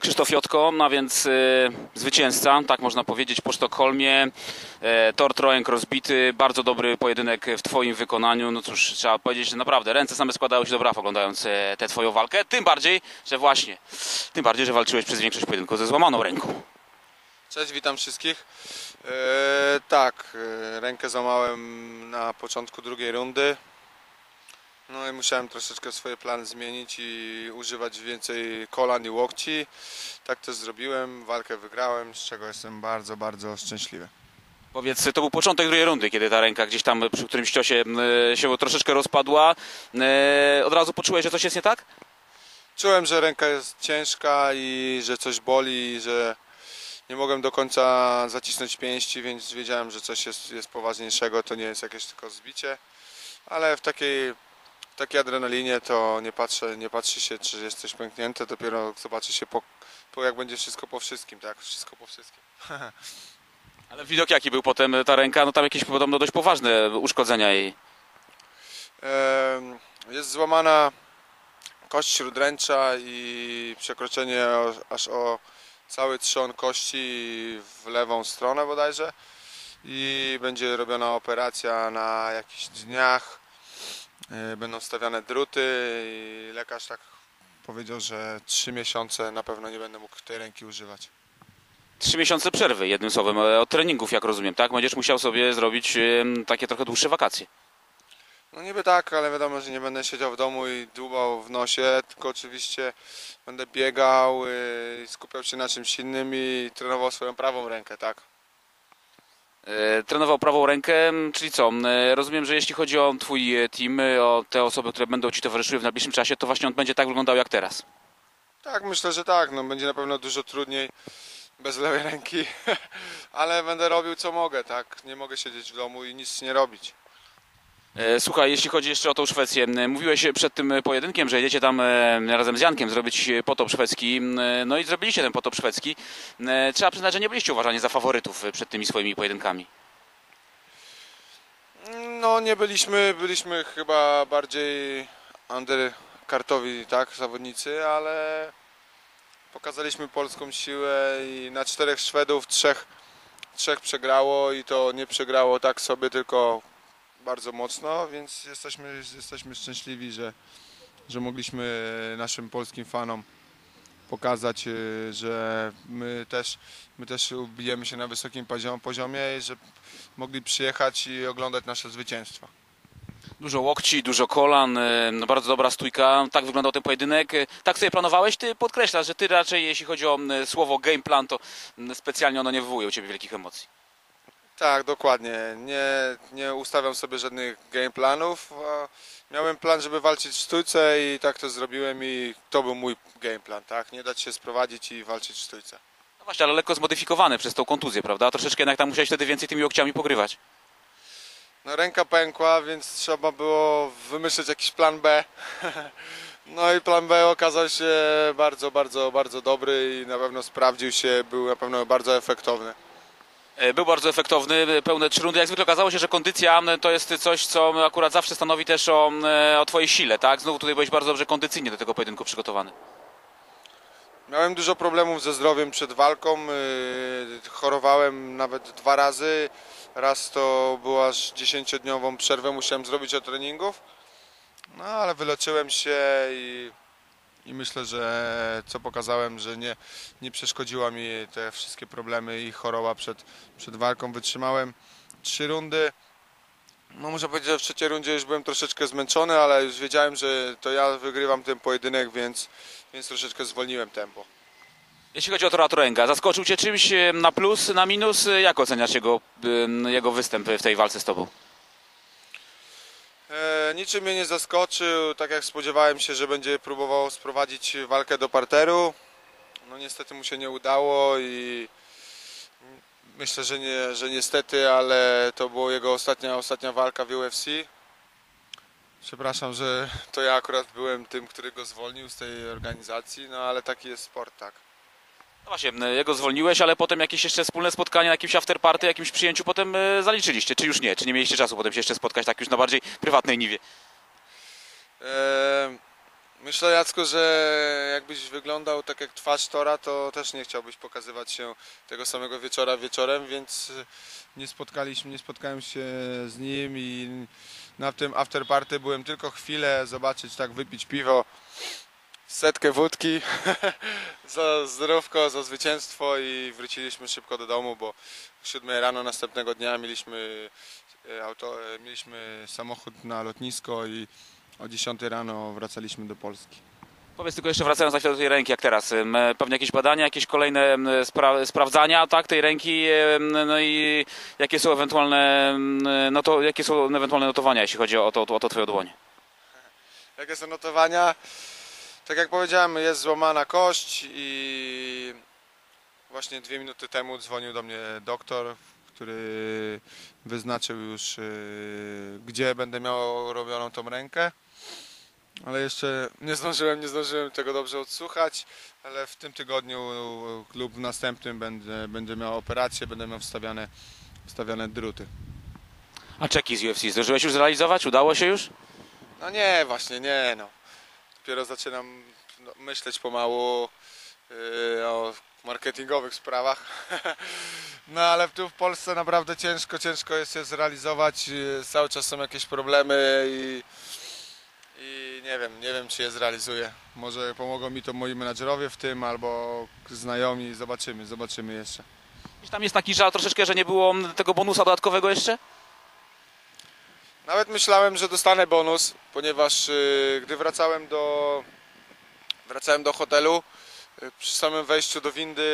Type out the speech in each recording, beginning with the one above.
Krzysztof Jotko, a więc zwycięzca, tak można powiedzieć, po Sztokholmie. Tor Trojenk rozbity, bardzo dobry pojedynek w twoim wykonaniu. No cóż, trzeba powiedzieć, że naprawdę ręce same składały się do braw oglądając tę twoją walkę. Tym bardziej, że walczyłeś przez większość pojedynku ze złamaną ręką. Cześć, witam wszystkich. Tak, rękę złamałem na początku drugiej rundy. No i musiałem troszeczkę swoje plany zmienić i używać więcej kolan i łokci. Tak też zrobiłem, walkę wygrałem, z czego jestem bardzo, bardzo szczęśliwy. Powiedz, to był początek drugiej rundy, kiedy ta ręka gdzieś tam przy którymś ciosie się troszeczkę rozpadła. Od razu poczułeś, że coś jest nie tak? Czułem, że ręka jest ciężka i że coś boli, że nie mogłem do końca zacisnąć pięści, więc wiedziałem, że coś jest poważniejszego, to nie jest jakieś tylko zbicie. Ale w takiej adrenalinie to nie patrzy się, czy jest coś pęknięte, dopiero zobaczy się jak będzie wszystko po wszystkim, tak? Wszystko po wszystkim. Ale widok jaki był potem ta ręka? No tam jakieś podobno dość poważne uszkodzenia jej. Jest złamana kość śródręcza i przekroczenie aż o cały trzon kości w lewą stronę bodajże. I będzie robiona operacja na jakichś dniach. Będą stawiane druty i lekarz tak powiedział, że 3 miesiące na pewno nie będę mógł tej ręki używać. 3 miesiące przerwy, jednym słowem, od treningów, jak rozumiem, tak? Będziesz musiał sobie zrobić takie trochę dłuższe wakacje. No niby tak, ale wiadomo, że nie będę siedział w domu i dłubał w nosie, tylko oczywiście będę biegał, skupiał się na czymś innym i trenował swoją prawą rękę, tak? Trenował prawą rękę, czyli co? Rozumiem, że jeśli chodzi o twój team, o te osoby, które będą ci towarzyszyły w najbliższym czasie, to właśnie on będzie tak wyglądał jak teraz. Tak, myślę, że tak. No, będzie na pewno dużo trudniej bez lewej ręki, ale będę robił co mogę, tak? Nie mogę siedzieć w domu i nic nie robić. Słuchaj, jeśli chodzi jeszcze o tą Szwecję, mówiłeś przed tym pojedynkiem, że jedziecie tam razem z Jankiem zrobić potop szwedzki, no i zrobiliście ten potop szwedzki. Trzeba przyznać, że nie byliście uważani za faworytów przed tymi swoimi pojedynkami. No nie byliśmy chyba bardziej underkartowi, tak, zawodnicy, ale pokazaliśmy polską siłę i na 4 Szwedów trzech przegrało i to nie przegrało tak sobie, tylko bardzo mocno, więc jesteśmy szczęśliwi, że mogliśmy naszym polskim fanom pokazać, że my też bijemy się na wysokim poziomie i że mogli przyjechać i oglądać nasze zwycięstwa. Dużo łokci, dużo kolan, no bardzo dobra stójka. Tak wyglądał ten pojedynek. Tak sobie planowałeś? Ty podkreślasz, że ty raczej, jeśli chodzi o słowo game plan, to specjalnie ono nie wywołuje u ciebie wielkich emocji. Tak, dokładnie. Nie ustawiam sobie żadnych game planów. Miałem plan, żeby walczyć w stójce i tak to zrobiłem i to był mój game plan, tak? Nie dać się sprowadzić i walczyć w stójce. No właśnie, ale lekko zmodyfikowany przez tą kontuzję, prawda? Troszeczkę jednak tam musiałeś wtedy więcej tymi łokciami pogrywać. No ręka pękła, więc trzeba było wymyślić jakiś plan B. No i plan B okazał się bardzo, bardzo, bardzo dobry i na pewno sprawdził się, był na pewno bardzo efektowny. Był bardzo efektowny, pełne 3 rundy. Jak zwykle okazało się, że kondycja to jest coś, co akurat zawsze stanowi też o twojej sile, tak? Znowu tutaj byłeś bardzo dobrze kondycyjnie do tego pojedynku przygotowany. Miałem dużo problemów ze zdrowiem przed walką, chorowałem nawet 2 razy. Raz to była aż 10-dniową przerwę musiałem zrobić od treningów. No ale wyleczyłem się i myślę, że co pokazałem, że nie przeszkodziła mi te wszystkie problemy i choroba przed walką. Wytrzymałem 3 rundy. No muszę powiedzieć, że w 3. rundzie już byłem troszeczkę zmęczony, ale już wiedziałem, że to ja wygrywam ten pojedynek, więc troszeczkę zwolniłem tempo. Jeśli chodzi o Tora Trojenka, zaskoczył cię czymś na plus, na minus? Jak oceniasz jego występ w tej walce z tobą? Niczym mnie nie zaskoczył, tak jak spodziewałem się, że będzie próbował sprowadzić walkę do parteru. No niestety mu się nie udało i myślę, że niestety, ale to była jego ostatnia walka w UFC. Przepraszam, że to ja akurat byłem tym, który go zwolnił z tej organizacji, no ale taki jest sport, tak. No właśnie, jego zwolniłeś, ale potem jakieś jeszcze wspólne spotkania, jakimś afterparty, jakimś przyjęciu potem zaliczyliście, czy już nie? Czy nie mieliście czasu potem się jeszcze spotkać tak już na bardziej prywatnej niwie? Myślę, Jacku, że jakbyś wyglądał tak jak twarz Tora, to też nie chciałbyś pokazywać się tego samego wieczora wieczorem, więc nie spotkałem się z nim i na tym afterparty byłem tylko chwilę, zobaczyć, tak wypić piwo, setkę wódki, za zdrówko, za zwycięstwo i wróciliśmy szybko do domu, bo o 7 rano następnego dnia mieliśmy samochód na lotnisko i o 10 rano wracaliśmy do Polski. Powiedz tylko jeszcze, wracając na chwilę do tej ręki, jak teraz, pewnie jakieś badania, jakieś kolejne sprawdzania, tak, tej ręki, no i jakie są ewentualne, no to jakie są ewentualne notowania, jeśli chodzi o to twoją dłoń? Jakie są notowania? Tak jak powiedziałem, jest złamana kość i właśnie 2 minuty temu dzwonił do mnie doktor, który wyznaczył już, gdzie będę miał robioną tą rękę. Ale jeszcze nie zdążyłem tego dobrze odsłuchać, ale w tym tygodniu lub w następnym będę miał operację, będę miał wstawiane druty. A czeki z UFC zdążyłeś już zrealizować? Udało się już? No nie, właśnie nie, no. Dopiero zaczynam myśleć pomału o marketingowych sprawach. No ale tu w Polsce naprawdę ciężko jest je zrealizować, cały czas są jakieś problemy i nie wiem czy je zrealizuję. Może pomogą mi to moi menadżerowie w tym albo znajomi, zobaczymy jeszcze. Gdzieś tam jest taki żal troszeczkę, że nie było tego bonusa dodatkowego jeszcze? Nawet myślałem, że dostanę bonus, ponieważ gdy wracałem do hotelu, przy samym wejściu do windy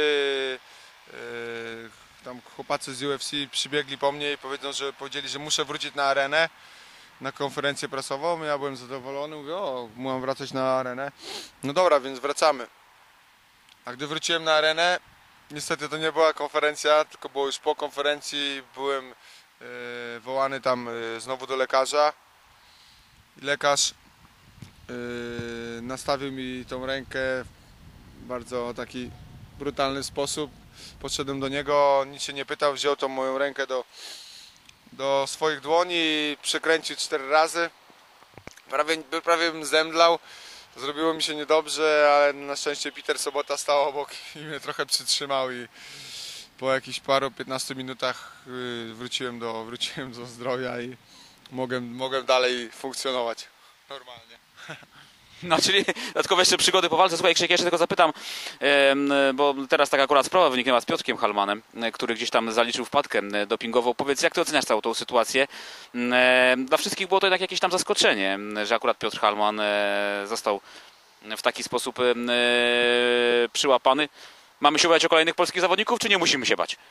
tam chłopacy z UFC przybiegli po mnie i powiedzieli, że muszę wrócić na arenę, na konferencję prasową. Ja byłem zadowolony, mówię, mam wracać na arenę. No dobra, więc wracamy. A gdy wróciłem na arenę, niestety to nie była konferencja, tylko było już po konferencji. Byłem wołany tam znowu do lekarza. I lekarz nastawił mi tą rękę w bardzo taki brutalny sposób. Podszedłem do niego, nic się nie pytał, wziął tą moją rękę do swoich dłoni i przekręcił 4 razy. Prawie bym zemdlał. Zrobiło mi się niedobrze, ale na szczęście Peter Sobota stał obok i mnie trochę przytrzymał i po jakichś 15 minutach wróciłem do zdrowia i mogłem dalej funkcjonować normalnie. No, czyli dodatkowe jeszcze przygody po walce. Słuchaj, Krzysiek, jeszcze tylko zapytam, bo teraz taka akurat sprawa wyniknęła z Piotrkiem Halmanem, który gdzieś tam zaliczył wpadkę dopingową. Powiedz, jak ty oceniasz całą tą sytuację? Dla wszystkich było to jednak jakieś tam zaskoczenie, że akurat Piotr Halman został w taki sposób przyłapany. Mamy się bać o kolejnych polskich zawodników, czy nie musimy się bać?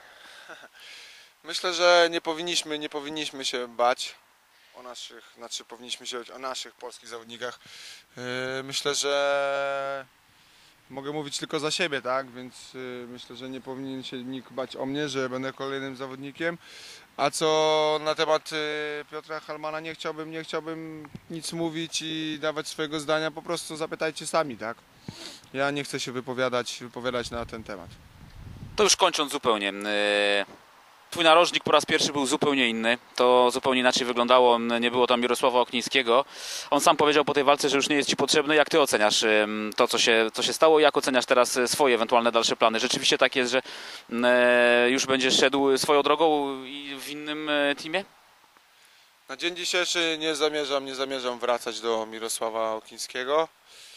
Myślę, że nie powinniśmy się bać powinniśmy się bać o naszych polskich zawodnikach. Myślę, że mogę mówić tylko za siebie, tak? Więc myślę, że nie powinien się nikt bać o mnie, że będę kolejnym zawodnikiem. A co na temat Piotra Halmana, nie chciałbym nic mówić i dawać swojego zdania, po prostu zapytajcie sami, tak? Ja nie chcę się wypowiadać na ten temat. To już kończąc zupełnie. Twój narożnik po raz pierwszy był zupełnie inny. To zupełnie inaczej wyglądało. Nie było tam Mirosława Oknińskiego. On sam powiedział po tej walce, że już nie jest ci potrzebny. Jak ty oceniasz to, co się stało? Jak oceniasz teraz swoje ewentualne dalsze plany? Rzeczywiście tak jest, że już będziesz szedł swoją drogą i w innym teamie? Na dzień dzisiejszy nie zamierzam wracać do Mirosława Oknińskiego.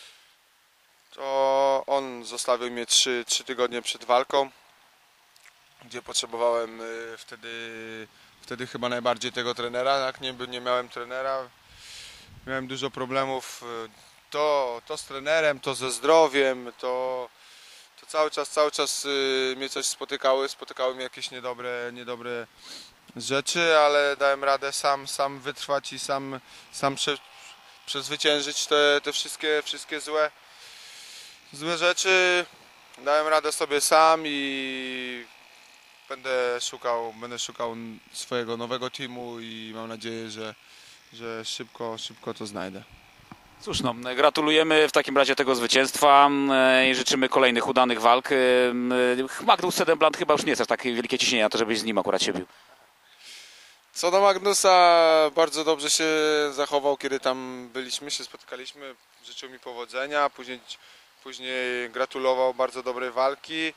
To on zostawił mnie 3 tygodnie przed walką, gdzie potrzebowałem wtedy chyba najbardziej tego trenera, tak? Nie miałem trenera, miałem dużo problemów to z trenerem, to ze zdrowiem, to cały czas mnie coś spotykały mnie jakieś niedobre rzeczy, ale dałem radę sam wytrwać i sam przezwyciężyć te wszystkie złe rzeczy. Dałem radę sobie sam i będę szukał swojego nowego teamu i mam nadzieję, że szybko to znajdę. Cóż, no, gratulujemy w takim razie tego zwycięstwa i życzymy kolejnych udanych walk. Magnus Cedenblandt chyba już nie jest aż tak wielkie ciśnienie na to, żebyś z nim akurat się bił. Co do Magnusa, bardzo dobrze się zachował, kiedy tam byliśmy, się spotkaliśmy. Życzył mi powodzenia, później gratulował bardzo dobrej walki.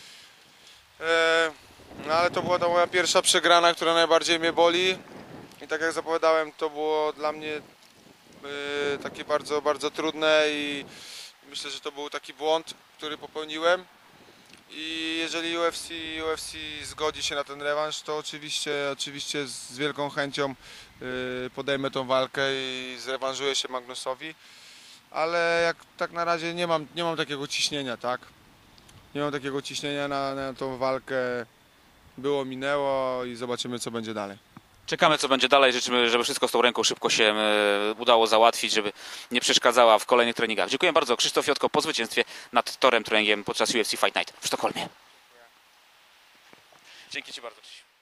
No ale to była ta moja pierwsza przegrana, która najbardziej mnie boli. I tak jak zapowiadałem, to było dla mnie takie bardzo, bardzo trudne i myślę, że to był taki błąd, który popełniłem. I jeżeli UFC zgodzi się na ten rewanż, to oczywiście z wielką chęcią podejmę tą walkę i zrewanżuję się Magnusowi. Ale jak tak na razie nie mam takiego ciśnienia, tak? Nie mam takiego ciśnienia na tą walkę. Było, minęło i zobaczymy, co będzie dalej. Czekamy, co będzie dalej. Życzymy, żeby wszystko z tą ręką szybko się udało załatwić, żeby nie przeszkadzała w kolejnych treningach. Dziękuję bardzo. Krzysztof Jotko po zwycięstwie nad Torem Treningiem podczas UFC Fight Night w Sztokholmie. Dzięki Ci bardzo, Krzysiu.